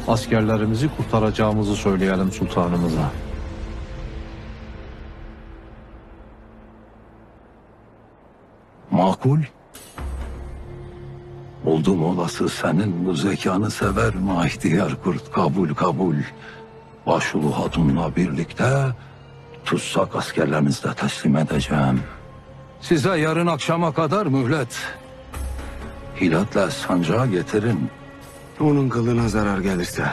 askerlerimizi kurtaracağımızı söyleyelim sultanımıza. Makul. Oldum olası senin bu zekanı sever Mahdiyar Kurt, kabul. Başulu Hatun'la birlikte tutsak askerlerinizi de teslim edeceğim. Size yarın akşama kadar mühlet. Hilat'la sancağı getirin. Onun kılına zarar gelirse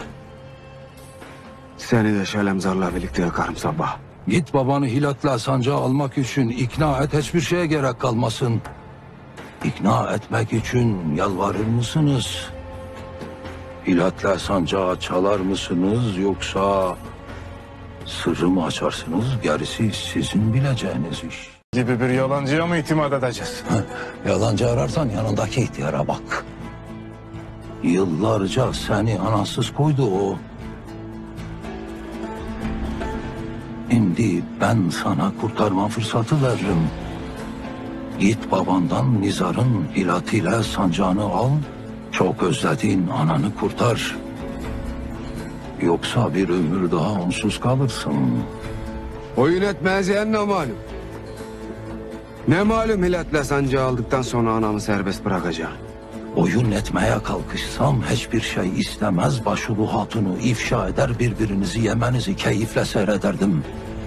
seni de Şelemzar'la birlikte yakarım sabah. Git babanı Hilat'la sancağı almak için ikna et, hiçbir şeye gerek kalmasın. İkna etmek için yalvarır mısınız? Hilat'la sancağı çalar mısınız yoksa sırrımı açarsınız? Gerisi sizin bileceğiniz iş. Gibi bir yalancıya mı itimat edeceğiz? Yalancı ararsan yanındaki ihtiyara bak. Yıllarca seni anasız koydu o. Şimdi ben sana kurtarma fırsatı veririm. Git babandan Nizar'ın hilatiyle sancağını al. Çok özlediğin ananı kurtar. Yoksa bir ömür daha onsuz kalırsın. Oyun etmez yani ne malum? Ne malum Hilat'la sancağı aldıktan sonra anamı serbest bırakacağım. Oyun etmeye kalkışsam hiçbir şey istemez, Başulu Hatun'u ifşa eder, birbirinizi yemenizi keyifle seyrederdim.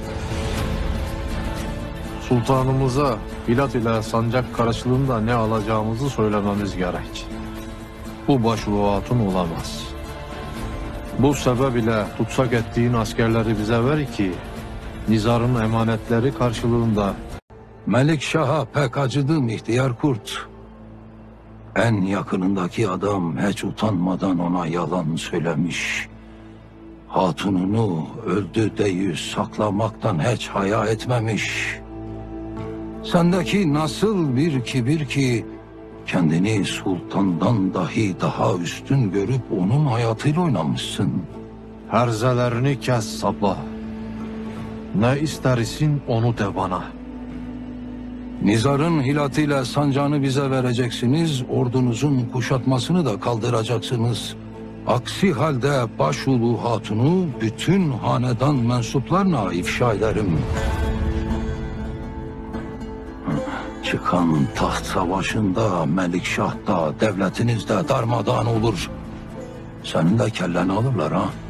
Sultanımıza Hilat ile sancak karşılığında ne alacağımızı söylememiz gerek. Bu Başulu Hatun olamaz. Bu sebep ile tutsak ettiğin askerleri bize ver ki Nizar'ın emanetleri karşılığında. Melikşah'a pek acıdım ihtiyar kurt. En yakınındaki adam hiç utanmadan ona yalan söylemiş. Hatununu öldü deyüz saklamaktan hiç haya etmemiş. Sendeki nasıl bir kibir ki kendini sultandan dahi daha üstün görüp onun hayatıyla oynamışsın. Herzelerini kes sabah. Ne istersin onu de bana. Nizar'ın hilatıyla sancağını bize vereceksiniz, ordunuzun kuşatmasını da kaldıracaksınız. Aksi halde Başulu Hatun'u bütün hanedan mensuplarına ifşa ederim. Çıkan taht savaşında Melikşah da devletiniz de darmadağın olur. Senin de kelleni alırlar ha.